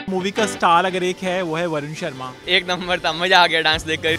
Movie का star अगर एक है वो है वरुण शर्मा। एक नंबर था, मजा आ गया डांस देखकर।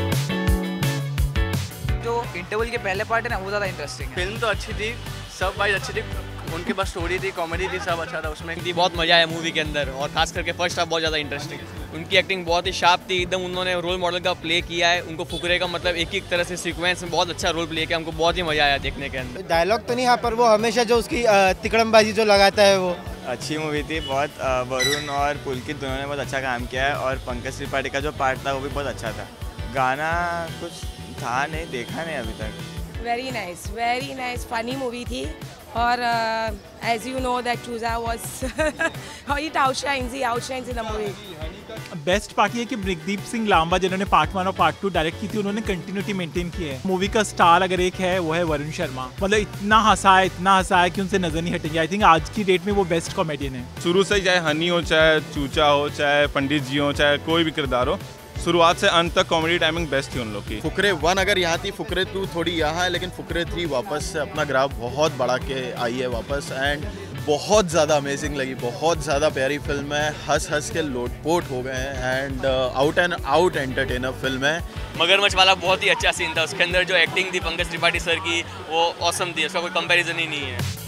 जो इंटरवल के पहले पार्ट है ना वो ज़्यादा इंटरेस्टिंग है। फिल्म तो अच्छी थी, सब वाइज अच्छी थी, उनके पास स्टोरी थी, कॉमेडी थी, सब अच्छा था उसमें। बहुत मजा आया मूवी के अंदर, और खास करके फर्स्ट हाफ बहुत ज़्यादा इंटरेस्टिंग। उनकी एक्टिंग बहुत ही शार्प थी, एकदम उन्होंने रोल मॉडल का प्ले किया है। उनको फुकरे का मतलब एक एक तरह से सीक्वेंस में बहुत अच्छा रोल प्ले किया, हमको बहुत ही मजा आया देखने के अंदर। डायलॉग तो नहीं है पर वो हमेशा जो उसकी तिकड़मबाजी जो लगाता है वो अच्छी मूवी थी बहुत। वरुण और पुलकित दोनों ने बहुत अच्छा काम किया है, और पंकज त्रिपाठी का जो पार्ट था वो भी बहुत अच्छा था। गाना कुछ था नहीं, देखा नहीं अभी तक। वेरी नाइस फनी मूवी थी, और एज यू नो दैट चूजा was he outshines in the movie. Best part ये कि ब्रिकदीप सिंह लांबा जिन्होंने पार्ट 1 और पार्ट 2 डायरेक्ट की थी, उन्होंने कंटिन्यूटी मेंटेन की है। मूवी का स्टार अगर एक है वो है वरुण शर्मा। मतलब इतना हंसा है कि उनसे नजर नहीं हटेंगे। आई थिंक आज की डेट में वो बेस्ट कॉमेडियन है। शुरू से चाहे हनी हो, चाहे चूचा हो, चाहे पंडित जी हो, चाहे कोई भी किरदार हो, शुरुआत से अंत तक कॉमेडी टाइमिंग बेस्ट थी उन लोग की। फुकरे 1 अगर यहाँ थी, फुकरे 2 थोड़ी यहाँ है, लेकिन फुकरे 3 वापस से अपना ग्राफ बहुत बढ़ा के आई है वापस, एंड बहुत ज़्यादा अमेजिंग लगी। बहुत ज़्यादा प्यारी फिल्म है, हंस के लोटपोट हो गए हैं, and out and out entertainer film है। मगरमच्छ वाला बहुत ही अच्छा सीन था, उसके अंदर जो एक्टिंग थी पंकज त्रिपाठी सर की वो ऑसम थी, उसका कोई कंपैरिजन ही नहीं है।